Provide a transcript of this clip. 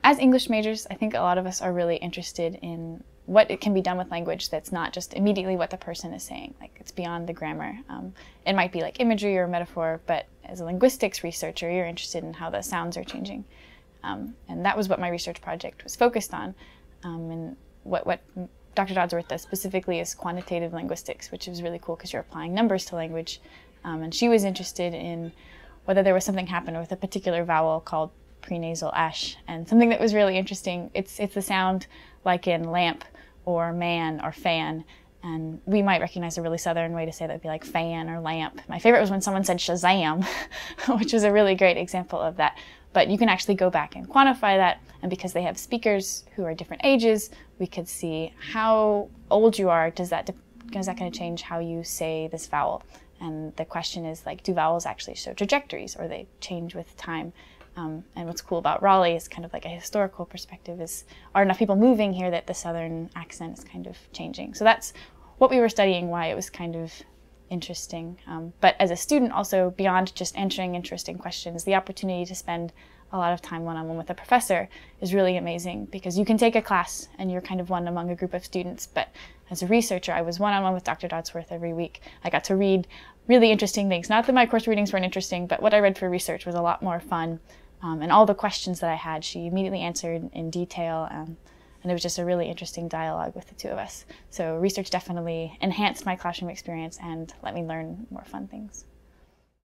As English majors, I think a lot of us are really interested in what it can be done with language that's not just immediately what the person is saying. Like, it's beyond the grammar. It might be like imagery or metaphor, but as a linguistics researcher, you're interested in how the sounds are changing. And that was what my research project was focused on. And what Dr. Dodsworth does specifically is quantitative linguistics, which is really cool because you're applying numbers to language. And she was interested in whether there was something happening with a particular vowel called pre-nasal ash. And something that was really interesting, it's the sound like in lamp or man or fan. And we might recognize a really southern way to say that would be like fan or lamp. My favorite was when someone said Shazam, which was a really great example of that. But you can actually go back and quantify that. And because they have speakers who are different ages, we could see how old you are. Is that going to change how you say this vowel? And the question is, like, do vowels actually show trajectories, or they change with time? And what's cool about Raleigh is kind of like a historical perspective, is are enough people moving here that the southern accent is kind of changing. So that's what we were studying, why it was kind of interesting. But as a student also, beyond just answering interesting questions, the opportunity to spend a lot of time one-on-one with a professor is really amazing, because you can take a class and you're kind of one among a group of students, but as a researcher, I was one-on-one with Dr. Dodsworth every week. I got to read really interesting things. Not that my course readings weren't interesting, but what I read for research was a lot more fun. And all the questions that I had, she immediately answered in detail, and it was just a really interesting dialogue with the two of us. So research definitely enhanced my classroom experience and let me learn more fun things.